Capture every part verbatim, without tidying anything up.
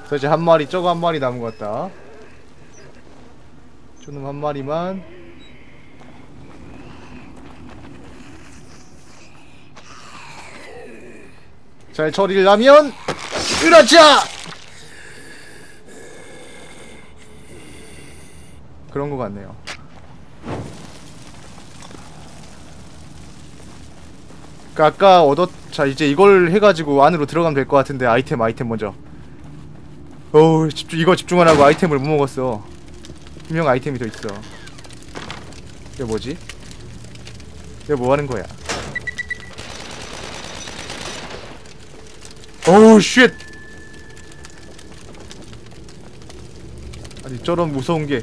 자 이제 한 마리, 저거 한 마리 남은 것 같다. 저놈 한 마리만. 잘 처리를 하면 으라차! 그런 것 같네요. 그러니까 아까 얻었... 자 이제 이걸 해가지고 안으로 들어가면 될 것 같은데. 아이템 아이템 먼저. 어우 집중, 이거 집중하라고 아이템을 못 먹었어. 분명 아이템이 더 있어. 이게 뭐지? 이게 뭐하는 거야? 어우 쉣! 아니 저런 무서운게.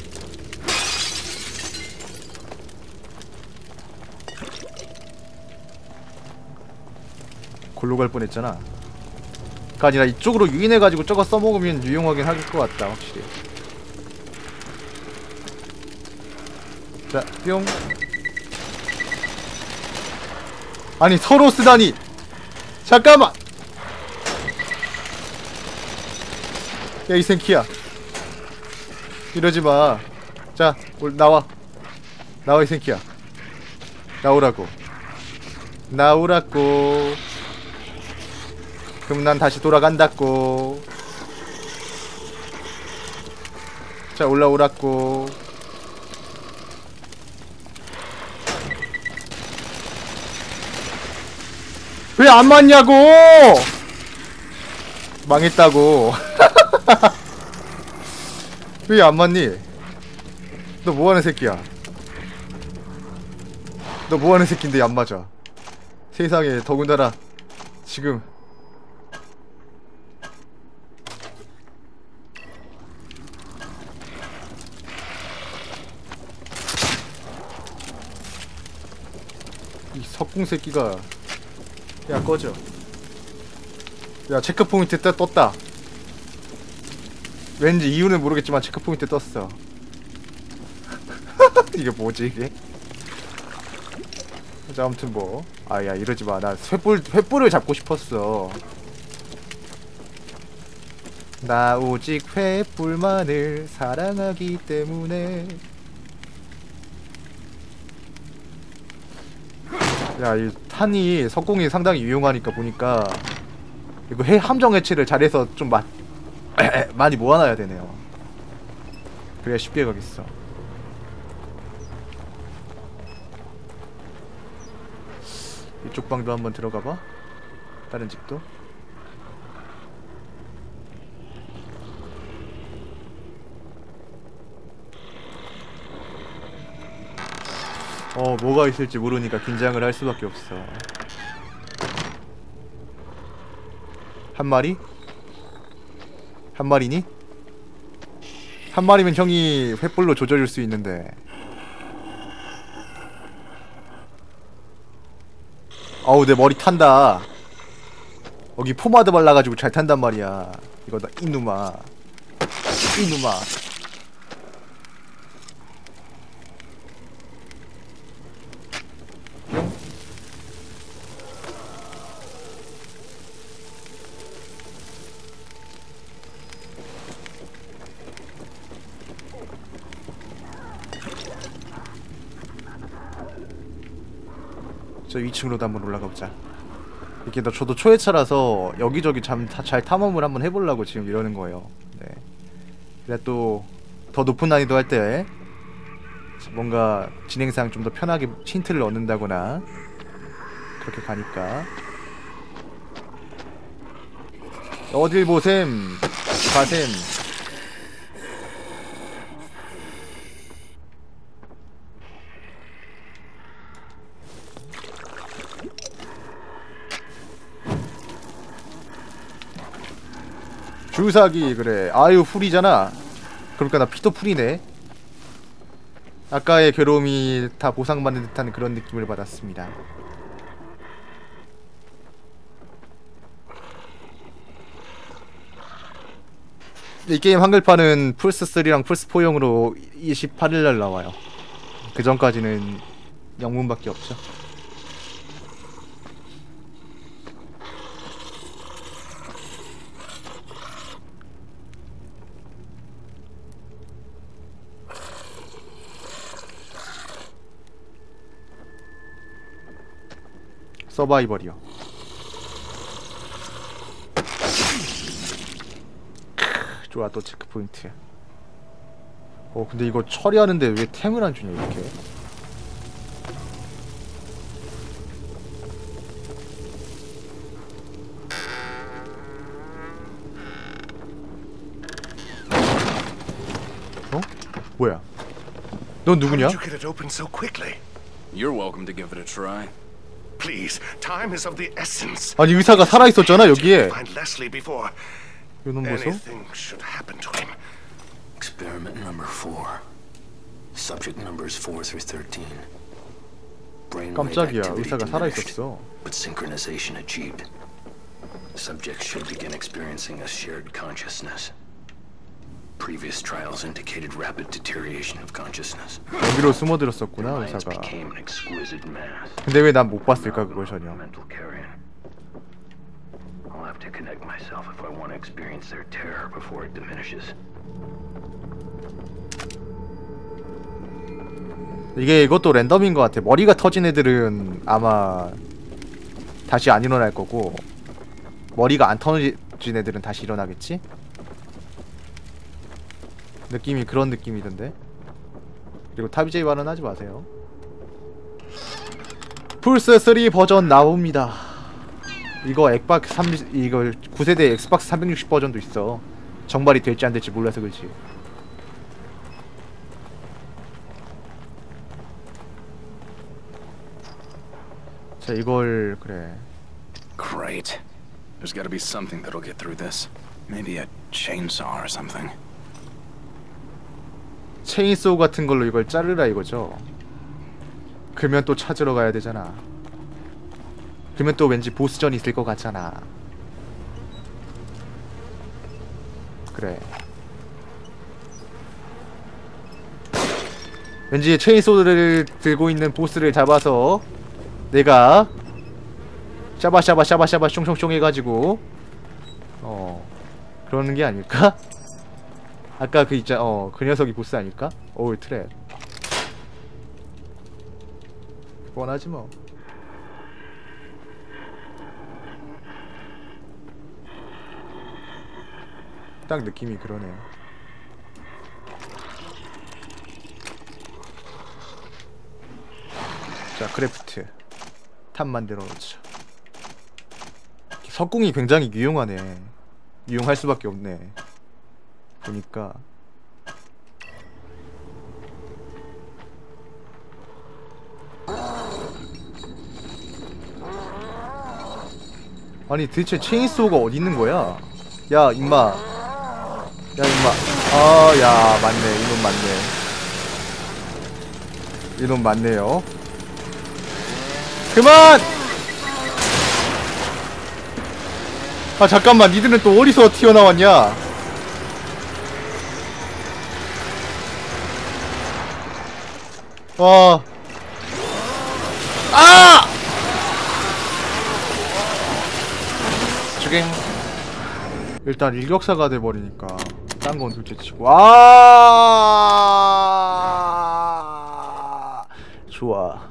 골로 갈 뻔했잖아. 그 아니라 이쪽으로 유인해가지고 저거 써먹으면 유용하긴 할 것 같다 확실히. 자 뿅. 아니 서로 쓰다니. 잠깐만. 야 이 생키야 이러지마. 자 올 나와. 나와 이 생키야. 나오라고. 나오라고. 그럼 난 다시 돌아간다고. 자 올라오라고. 왜 안 맞냐고. 망했다고. 왜 안 맞니? 너 뭐하는 새끼야? 너 뭐하는 새끼인데 안 맞아? 세상에 더군다나 지금 이 석궁 새끼가. 야 꺼져. 야 체크포인트 떴, 떴다. 왠지 이유는 모르겠지만 체크포인트 떴어. 이게 뭐지 이게? 자 아무튼 뭐 아야 이러지마. 나 횃불, 횃불을 잡고 싶었어. 나 오직 횃불만을 사랑하기 때문에. 야 이 탄이 석궁이 상당히 유용하니까 보니까 이거 해, 함정 해체를 잘해서 좀 마, 많이 모아놔야 되네요. 그래야 쉽게 가겠어. 이쪽 방도 한번 들어가봐. 다른 집도. 어 뭐가 있을지 모르니까 긴장을 할 수밖에 없어. 한 마리? 한 마리니? 한 마리면 형이 횃불로 조져줄 수 있는데. 어우 내 머리 탄다. 여기 포마드 발라가지고 잘 탄단 말이야. 이거 나 이누마 이누마. 저 이 층으로도 한번 올라가보자. 이렇게 나 저도 초회차라서 여기저기 참 잘 탐험을 한번 해보려고 지금 이러는 거예요. 네. 그래 또 더 높은 난이도 할 때 뭔가 진행상 좀 더 편하게 힌트를 얻는다거나 그렇게 가니까. 어딜 보셈 가셈. 주사기. 그래 아유 풀이잖아. 그러니까 나 피도 풀이네. 아까의 괴로움이 다 보상받는 듯한 그런 느낌을 받았습니다. 이 게임 한글판은 플스쓰리랑 플스포용으로 이십팔일날 나와요. 그 전까지는 영문밖에 없죠. 서바이벌이요. 크, 좋아. 또 체크포인트. 어 근데 이거 처리하는데 왜 템을 안 주냐 이렇게. 어? 뭐야? 넌 누구냐? How did you get it open so quickly? You're welcome to give it a try. Please, time is of the essence. 아니 의사가 살아 있었잖아 여기에. Find Leslie before 이놈 보소. anything should happen to him. Experiment number four. Subject numbers four through thirteen. Brainwave 깜짝이야. activity 의사가 살아 diminished, 있었어. but synchronization achieved. Subjects should begin experiencing a shared consciousness. Previous trials indicated rapid deterioration of consciousness. 여기로 숨어들었었구나 Minds 의사가. became an exquisite mass. 근데 왜 난 못 봤을까 그걸 전혀. Mental carrion. I'll have to connect myself if I want to experience their terror before it diminishes. 이게 이것도 랜덤인 것 같아. 머리가 터진 애들은 아마 다시 안 일어날 거고 머리가 안 터진 애들은 다시 일어나겠지? 느낌이 그런 느낌이던데. 그리고 탑이제이 발언하지 마세요. 플스 쓰리 버전 나옵니다. 이거 엑박 삼 이거 구 세대 엑스박스 삼백육십 버전도 있어. 정발이 될지 안 될지 몰라서 그렇지. 자 이걸 그래. Great. There's gotta be something that'll get through this. Maybe a chainsaw or something. 체인소우 같은 걸로 이걸 자르라 이거죠. 그러면 또 찾으러 가야 되잖아. 그러면 또 왠지 보스전이 있을 것 같잖아. 그래. 왠지 체인소우를 들고 있는 보스를 잡아서 내가 샤바샤바 샤바샤바 숑숑숑 해가지고 어 그러는 게 아닐까? 아까 그 있자 어 그 녀석이 보스 아닐까? 어우 트랩 뻔하지 뭐. 딱 느낌이 그러네. 자 크래프트 탑 만들어 놓자. 석궁이 굉장히 유용하네. 유용할 수밖에 없네. 보니까 아니 대체 체인소우가 어디 있는 거야? 야 임마, 야 임마. 아 야 맞네 이놈 맞네. 이놈 맞네요. 그만! 아 잠깐만 니들은 또 어디서 튀어나왔냐? 와. 아! 죽잉. 일단 일격사가 돼버리니까 딴 건 둘째치고. 아! 좋아.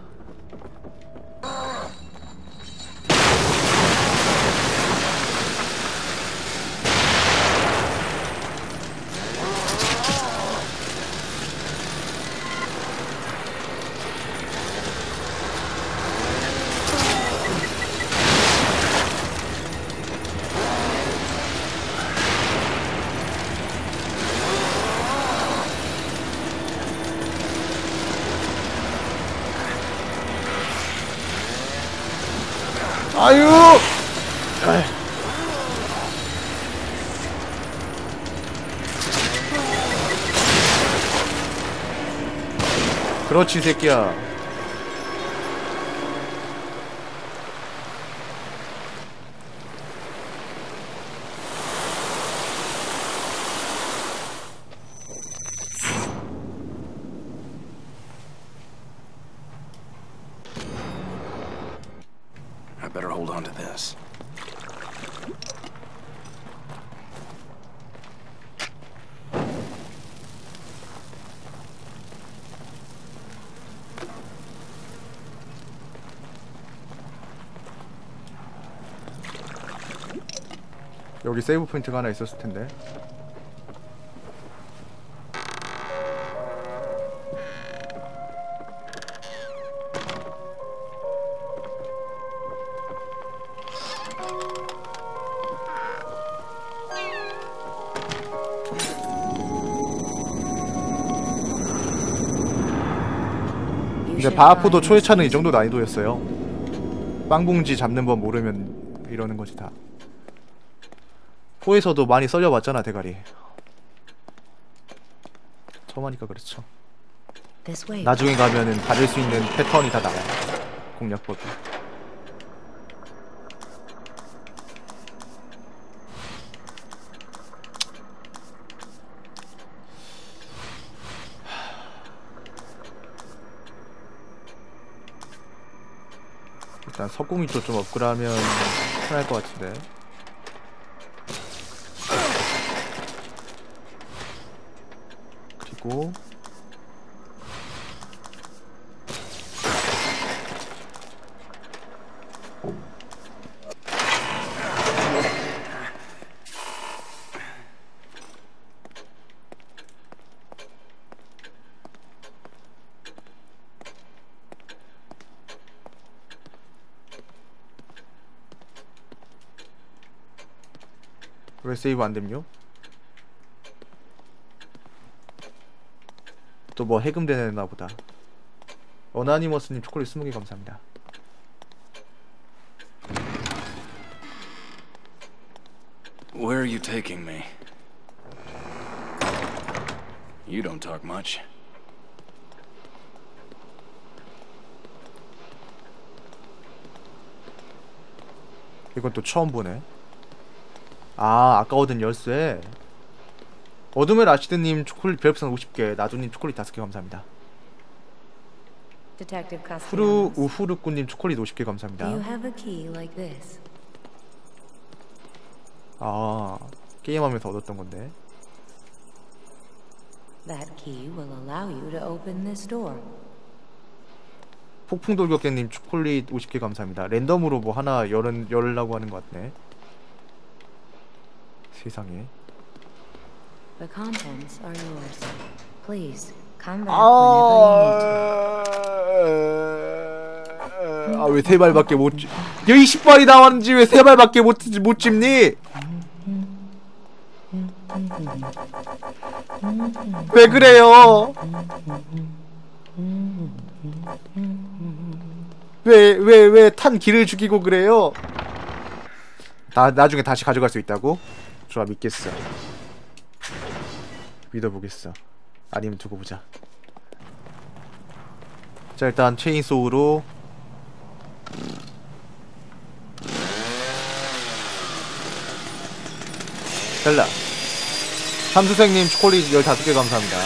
아유! 아이. 그렇지 새끼야. I better hold on to this. 여기 세이브 포인트가 하나 있었을 텐데. 근데 바하포도 초회차는 이 정도 난이도였어요. 빵봉지 잡는 법 모르면 이러는 거지 다. 포에서도 많이 썰려봤잖아 대가리. 처음 하니까 그렇죠. 나중에 가면은 받을 수 있는 패턴이 다 나와요. 공략법이. 일단 석궁이 또 좀 업그레이드하면 편할 것 같은데. 그리고 왜 세이브 안됨요? 또 뭐 해금되나 보다. 어나니머스님 초콜릿 스무 개 감사합니다. Where are you taking me? You don't talk much. 이건 또 처음 보네. 아, 아까 얻은 열쇠. 어둠의 라시드님 초콜릿 별풍선 오십 개, 나주님 초콜릿 다섯 개 감사합니다. 후루 우후르꾸님 초콜릿 오십 개 감사합니다. 아, 게임하면서 얻었던 건데. 폭풍돌격객님 초콜릿 오십 개 감사합니다. 랜덤으로 뭐 하나 열은, 열으려고 하는 것 같네. 세상에. The contents are yours. Please come back whenever you need to. 아, 왜 세 발밖에 못 집? 여기 십 발이 나왔는지 왜 세 발밖에 못 못 집니? 왜 그래요? 왜 왜 왜 탄 길을 죽이고 그래요? 나 나중에 다시 가져갈 수 있다고? 좋아, 믿겠어. 믿어보겠어. 아니면 두고 보자. 자, 일단 체인소우로 셀라 삼수생님 초콜릿 열다섯 개 감사합니다.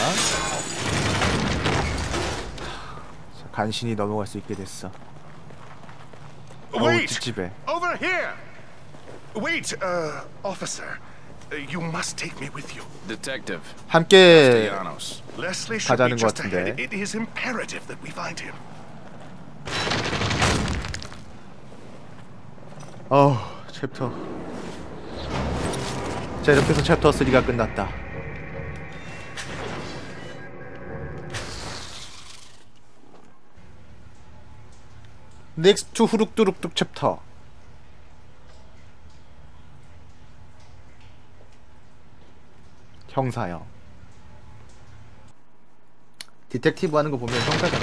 자, 간신히 넘어갈 수 있게 됐어. 어우, 찝찝해. Over here! Wait, uh, officer. You must take me with you. Detective. 함께 Castellanos. Leslie should be 가자는 것 just ahead. 같은데. It is imperative that we find him. 어우, 챕터. 자, 이렇게 해서 챕터 삼가 끝났다. 넥스트 후룩뚜룩뚝 챕터. 형사요. 디텍티브 하는 거 보면 형사잖아.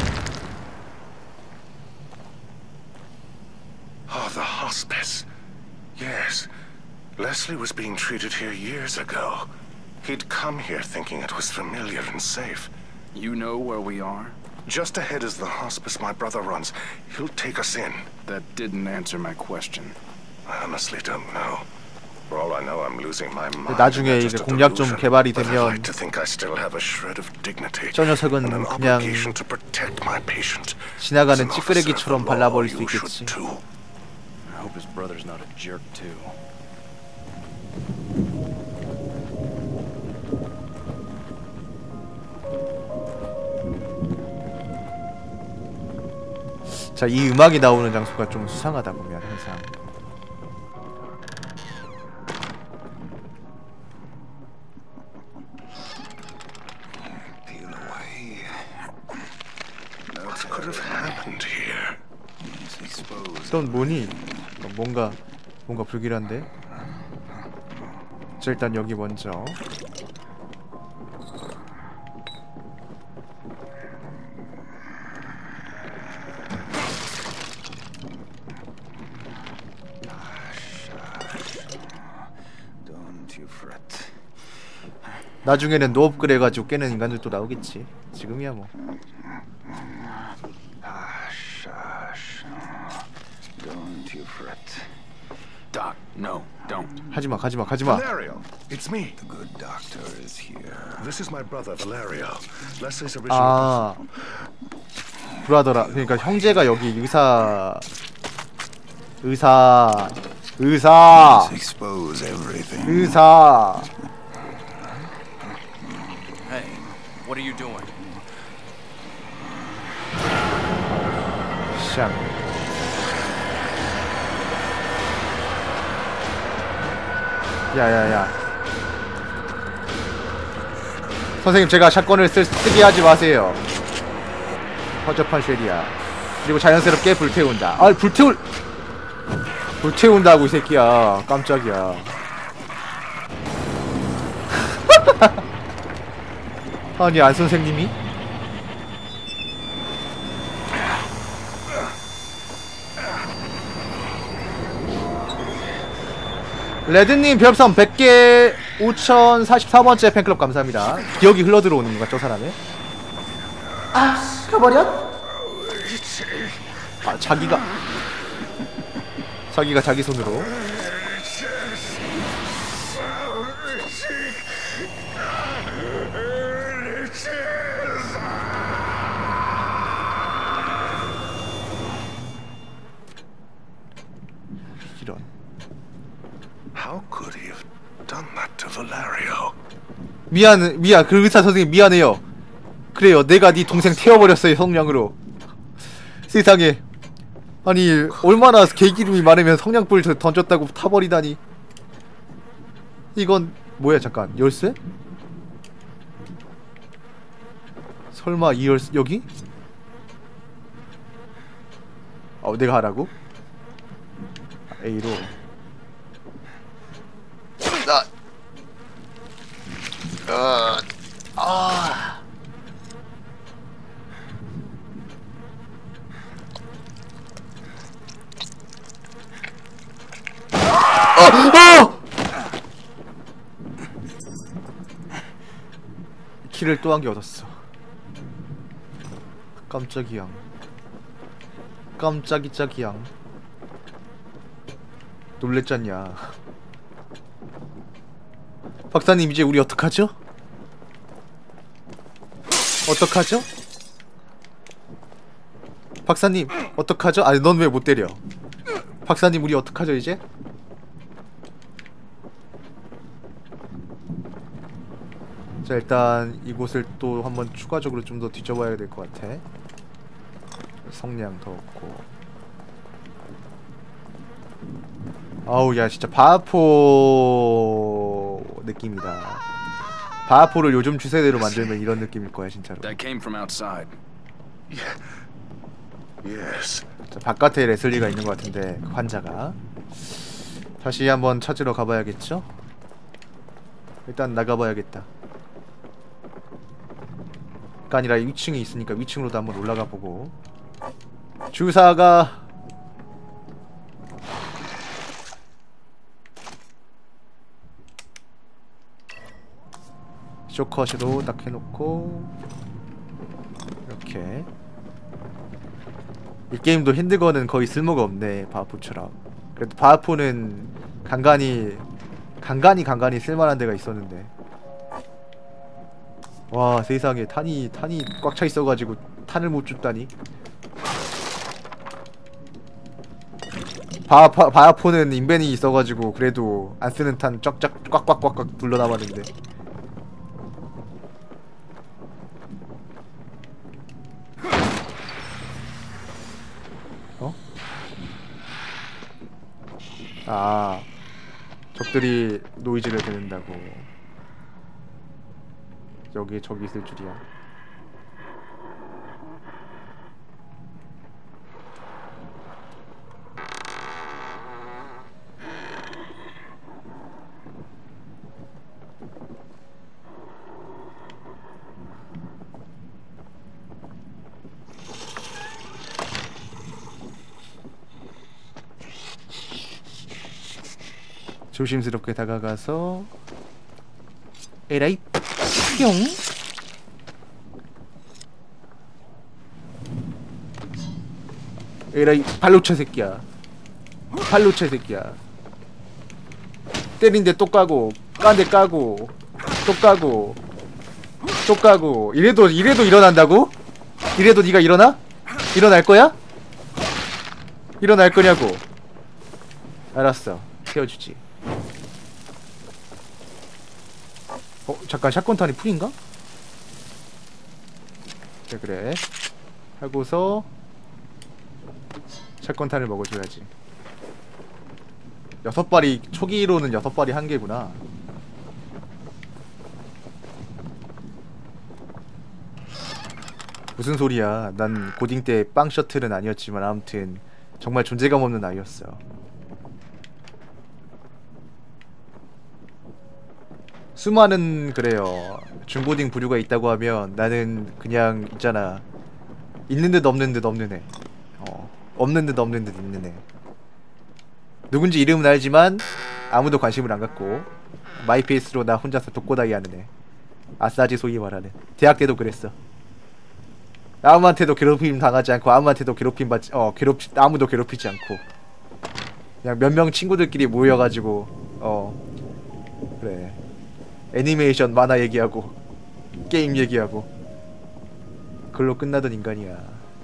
Oh, the hospice. Yes. Leslie was being treated here years ago. He'd come here thinking it was familiar and safe. You know where we are? Just ahead is the hospice my brother runs. He'll take us in. That didn't answer my question. I honestly don't know. For all I know, I'm losing my mind. 나중에 이제 공략 좀 개발이 But I'd 되면 like to think I still have a shred of dignity 저 녀석은 and an 그냥 obligation to protect my patient. 지나가는 As an officer of 찌끄레기처럼 the law, 발라버릴 수 you should 있겠지. too. I hope his brother's not a jerk too. 자, 이 음악이 나오는 장소가 좀 수상하다 보면 항상. 넌 뭐니? 어, 뭔가 뭔가 불길한데? 자, 일단 여기 먼저 나중에는 노업글 해가지고 깨는 인간들도 나오겠지. 지금이야 뭐. Doc, no, don't. 하지마, 가지마, 가지마. Valerio, it's me. The good doctor is here. This is my brother Valerio. Leslie's original. 아, 브라더라. 그러니까 형제가 여기 의사, 의사, 의사, Expose everything. 의사. Hey, what are you doing? 샹. 야야야. 선생님, 제가 샷건을 쓰, 쓰게 하지 마세요. 허접한 쉘이야. 그리고 자연스럽게 불태운다. 아, 불태울 불태운다고 이 새끼야. 깜짝이야. 아니, 안 선생님이? 레드님 별풍선 백 개 오천사십사 번째 팬클럽 감사합니다. 기억이 흘러들어오는 건가, 저 사람의? 아, 가버렸? 아, 자기가 자기가 자기 손으로. 이런. How could he have done that to Valerio? 미안, 미안. 그 의사 선생님 미안해요. 그래요, 내가 네 동생 태워버렸어요, 성냥으로. 세상에. 아니, 얼마나 개기름이 많으면 성냥불 던졌다고 타버리다니. 이건 뭐야? 잠깐, 열쇠? 설마 이 열쇠 여기? 어, 내가 하라고? A로. 아, 아, 아. 어! 어! 키를 또 한 개 얻었어. 깜짝이야. 깜짝이 짝이야. 놀랬잖냐. 박사님, 이제 우리 어떡하죠? 어떡하죠? 박사님, 어떡하죠? 아니, 넌 왜 못 때려? 박사님, 우리 어떡하죠, 이제? 자, 일단 이곳을 또 한번 추가적으로 좀 더 뒤져봐야 될 것 같아. 성냥 더 없고. 아우, 야, 진짜 바하포 느낌이다. 바하포를 요즘 추세대로 만들면 이런 느낌일 거야, 진짜로. That came from outside. Yes. 자, 바깥에 레슬리가 있는 것 같은데, 그 환자가. 다시 한번 찾으러 가봐야겠죠? 일단 나가봐야겠다. 가 아니라 이 층에 있으니까 위층으로도 한번 올라가 보고. 주사가 쇼컷으로 딱 해놓고 이렇게. 이 게임도 핸드건은 거의 쓸모가 없네, 바하포처럼. 그래도 바하포는 간간히 간간히 간간히 쓸만한 데가 있었는데. 와, 세상에. 탄이 탄이 꽉 차 있어가지고 탄을 못 줬다니. 바하파, 바하포는 인벤이 있어가지고 그래도 안 쓰는 탄 쫙쫙 꽉꽉꽉꽉 둘러 남았는데. 어? 아, 적들이 노이즈를 듣는다고. 여기 저기 있을 줄이야. 조심스럽게 다가가서 에라이 뿅. 에라이 발로차 새끼야. 발로차 새끼야. 때린데 또 까고 깐데 까고 또 까고 또 까고. 이래도 이래도 일어난다고? 이래도 네가 일어나? 일어날 거야? 일어날 거냐고. 알았어, 태워주지. 어 잠깐, 샷건탄이 풀인가? 그래 그래 하고서 샷건탄을 먹어줘야지. 여섯 발이, 초기로는 여섯 발이 한 개구나. 무슨 소리야. 난 고딩 때 빵 셔틀은 아니었지만 아무튼 정말 존재감 없는 아이였어. 수많은, 그래요, 중고딩 부류가 있다고 하면 나는 그냥 있잖아, 있는 듯 없는 듯 없는 애. 어, 없는 듯 없는 듯 있는 애. 누군지 이름은 알지만 아무도 관심을 안 갖고 마이페이스로 나 혼자서 독고다이 하는 애. 아싸지 소위 말하는. 대학 때도 그랬어. 아무한테도 괴롭힘 당하지 않고 아무한테도 괴롭힘 받지, 어 괴롭 아무도 괴롭히지 않고 그냥 몇 명 친구들끼리 모여가지고 어 그래 애니메이션 만화 얘기하고 게임 얘기하고 그걸로 끝나던 인간이야.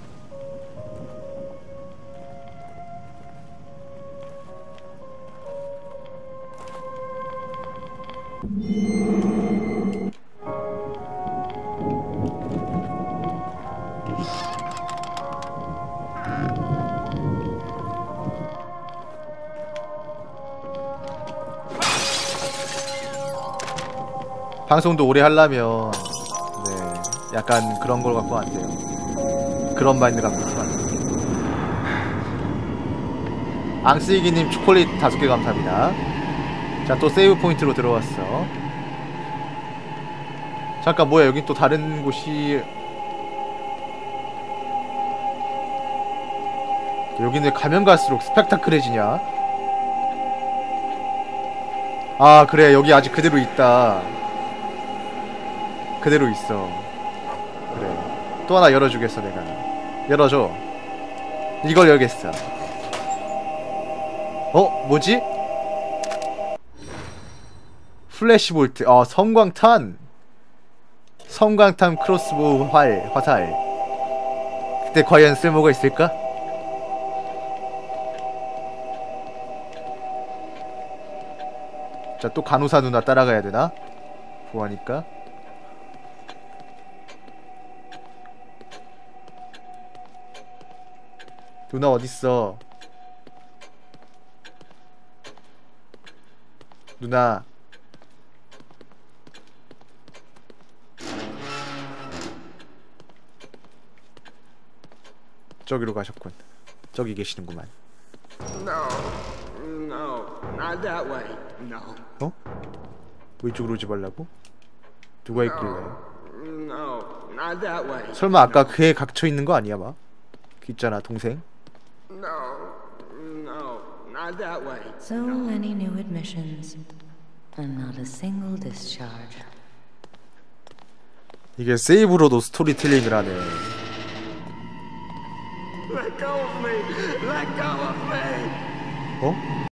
방송도 오래 하려면 네 약간 그런 걸 갖고 안 돼요. 그런 마인드 갖고 있으면 안 돼요. 앙쓰이기님 초콜릿 다섯 개 감사합니다. 자, 또 세이브 포인트로 들어왔어. 잠깐, 뭐야, 여긴 또 다른 곳이. 여기는 가면 갈수록 스펙타클해지냐? 아, 그래, 여기 아직 그대로 있다. 그대로 있어. 그래, 또 하나 열어주겠어. 내가 열어줘. 이걸 열겠어. 어? 뭐지? 플래시볼트. 아, 섬광탄. 섬광탄 크로스보우 활, 화살. 그때 과연 쓸모가 있을까? 자, 또 간호사 누나 따라가야 되나? 보아니까. 누나 어딨어? 누나. 저기로 가셨군. 저기 계시는구만. No, no, not that way. No. 어? 왜 이쪽으로 오지 말라고? 누가 있길래? No, not that way. 설마 아까 그애 갇혀 있는 거 아니야, 막? 그 있잖아, 동생. No, no, not that way. So many new admissions, and not a single discharge. 이게 세이브로도 스토리텔링을 하네. Let go of me. Let go of me. 어?